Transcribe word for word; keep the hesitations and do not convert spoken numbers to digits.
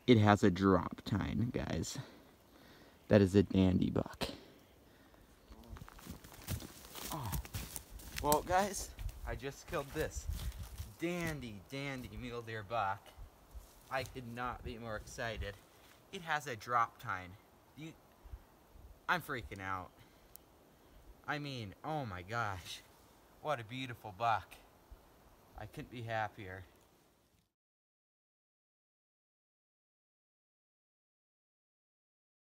It has a Droptine, guys. That is a dandy buck. Oh. Well, guys, I just killed this dandy, dandy mule deer buck. I could not be more excited. It has a Droptine. You, I'm freaking out. I mean, oh my gosh. What a beautiful buck. I couldn't be happier.